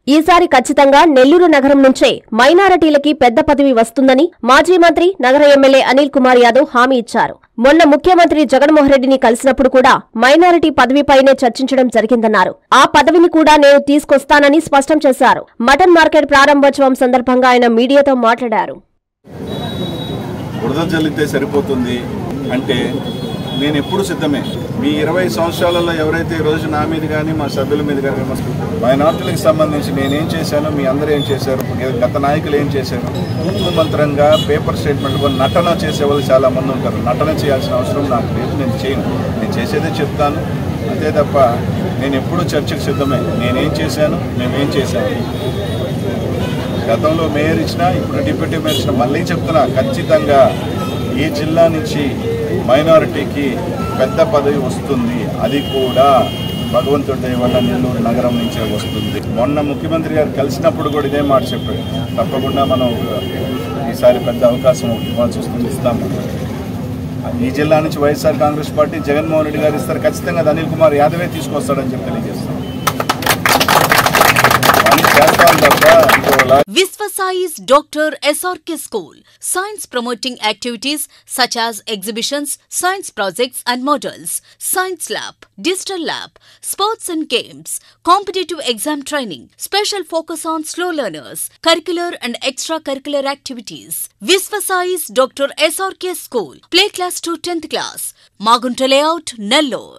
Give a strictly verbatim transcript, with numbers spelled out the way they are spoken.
ఈసారి ఖచ్చితంగా నెల్లూరు నగరం నుంచే మైనారిటీలకి పెద్ద పదవి వస్తుందని మాజీ మంత్రి నగర ఎమ్మెల్యే అనిల్ కుమార్ యాదవ్ హామీ ఇచ్చారు. మొన్న ముఖ్యమంత్రి జగన్మోహన్ రెడ్డిని కలిసినప్పుడు కూడా మైనారిటీ పదవిపైనే చర్చించడం జరిగిందన్నారు. ఆ పదవిని కూడా నేను తీసుకొస్తానని స్పష్టం చేశారు. మటన్ మార్కెట్ ప్రారంభోత్సవం సందర్భంగా ఆయన మీడియాతో మాట్లాడారు. బురద జల్లితే సరిపోతుంది అంటే నేను ఎప్పుడు సిద్ధమే. మీ ఇరవై సంవత్సరాలలో ఎవరైతే ఈ రోజు నా మీద కానీ మా సభ్యుల మీద కానీ మైనార్టీలకు సంబంధించి నేనేం చేశాను, మీ అందరూ ఏం చేశారు, గత నాయకులు ఏం చేశారు, తూతు మంత్రంగా పేపర్ స్టేట్మెంట్ నటన చేసేవాళ్ళు చాలా మంది ఉంటారు. నటన చేయాల్సిన అవసరం నాకు లేదు, నేను చేయను. నేను చేసేదే చెప్తాను అంతే తప్ప నేను ఎప్పుడు చర్చకు సిద్ధమే. నేనేం చేశాను, మేమేం చేశాను. గతంలో మేయర్ ఇచ్చినా ఇప్పుడు డిప్యూటీ మేయర్ ఇచ్చినా మళ్ళీ చెప్తున్నా, ఖచ్చితంగా ఈ జిల్లా నుంచి మైనారిటీకి పెద్ద పదవి వస్తుంది. అది కూడా భగవంతుడి దయ వల్ల నెల్లూరు నగరం నుంచే వస్తుంది. మొన్న ముఖ్యమంత్రి గారు కలిసినప్పుడు కూడా ఇదే మాట చెప్పాడు, తప్పకుండా మనం ఈసారి పెద్ద అవకాశం ఇవ్వాల్సి వస్తుంది, ఇస్తాము. ఈ జిల్లా నుంచి వైఎస్ఆర్ కాంగ్రెస్ పార్టీ జగన్మోహన్ రెడ్డి గారు ఇస్తారు, ఖచ్చితంగా అది అనిల్ కుమార్ యాదవే తీసుకొస్తాడని చెప్పి తెలియజేస్తాం. Visvasai's Doctor S R K School. Science promoting activities such as exhibitions, science projects and models, science lab, digital lab, sports and games, competitive exam training, special focus on slow learners, curricular and extracurricular activities. Visvasai's Doctor S R K School. Play class to tenth class. Magunta Layout, Nellore.